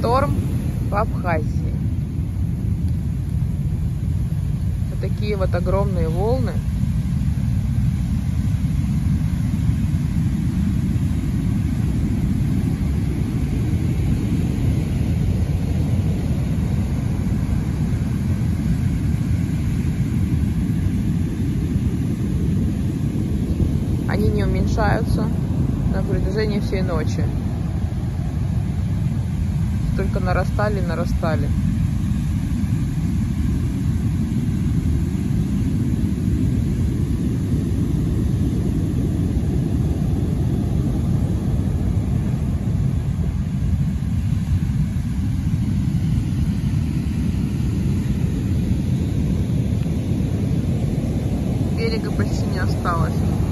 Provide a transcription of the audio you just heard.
шторм в Абхазии. Вот такие вот огромные волны. Они не уменьшаются на протяжении всей ночи. Только нарастали, нарастали. Берега почти не осталось.